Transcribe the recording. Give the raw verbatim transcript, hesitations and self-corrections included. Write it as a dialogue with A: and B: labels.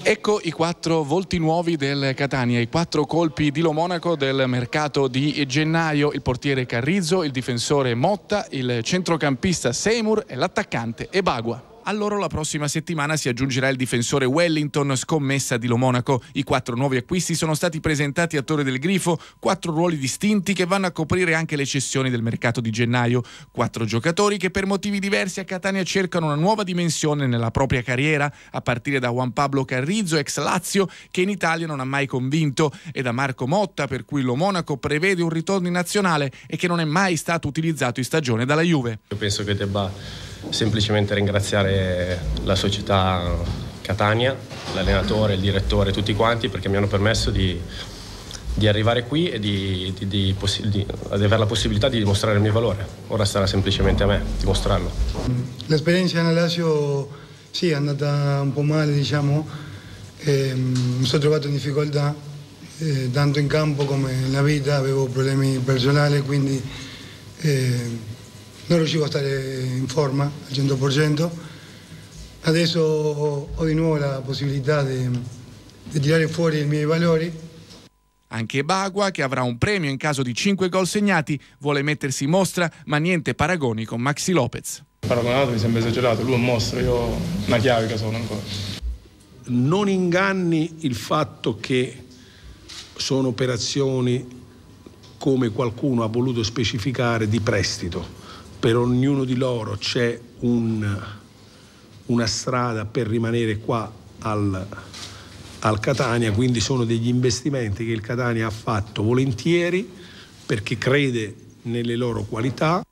A: Ecco i quattro volti nuovi del Catania, i quattro colpi di Lo Monaco del mercato di gennaio: il portiere Carrizzo, il difensore Motta, il centrocampista Seymour e l'attaccante Ebagua. A loro la prossima settimana si aggiungerà il difensore Wellington, scommessa di Lo Monaco. I quattro nuovi acquisti sono stati presentati a Torre del Grifo, quattro ruoli distinti che vanno a coprire anche le cessioni del mercato di gennaio. Quattro giocatori che per motivi diversi a Catania cercano una nuova dimensione nella propria carriera, a partire da Juan Pablo Carrizzo, ex Lazio, che in Italia non ha mai convinto, e da Marco Motta, per cui Lo Monaco prevede un ritorno in nazionale e che non è mai stato utilizzato in stagione dalla Juve.
B: Io penso che debba semplicemente ringraziare la società Catania, l'allenatore, il direttore, tutti quanti, perché mi hanno permesso di, di arrivare qui e di, di, di, di, di avere la possibilità di dimostrare il mio valore. Ora sarà semplicemente a me dimostrarlo.
C: L'esperienza nel Lazio sì, è andata un po' male, diciamo. Eh, mi sono trovato in difficoltà, eh, tanto in campo come nella vita, avevo problemi personali, quindi eh, non riuscivo a stare in forma al cento per cento. Adesso ho di nuovo la possibilità di, di tirare fuori i miei valori.
A: Anche Ebagua, che avrà un premio in caso di cinque gol segnati, vuole mettersi in mostra, ma niente paragoni con Maxi Lopez.
D: Paragonato mi sembra esagerato, lui è un mostro, io una chiave che sono ancora.
E: Non inganni il fatto che sono operazioni, come qualcuno ha voluto specificare, di prestito. Per ognuno di loro c'è un, una strada per rimanere qua al, al Catania, quindi sono degli investimenti che il Catania ha fatto volentieri perché crede nelle loro qualità